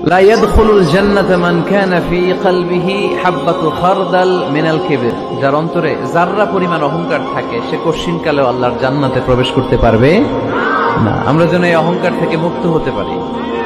লা ইয়াদখুলুল জান্নাতা মান কানা ফি কলবিহি হাববাতু খারদাল মিনাল কিবর, যার অন্তরে যাররা পরিমাণ অহংকার থাকে সে কশিনকালেও আল্লাহর জান্নাতে প্রবেশ করতে পারবে না। আমরা যেন এই অহংকার থেকে মুক্ত হতে পারি।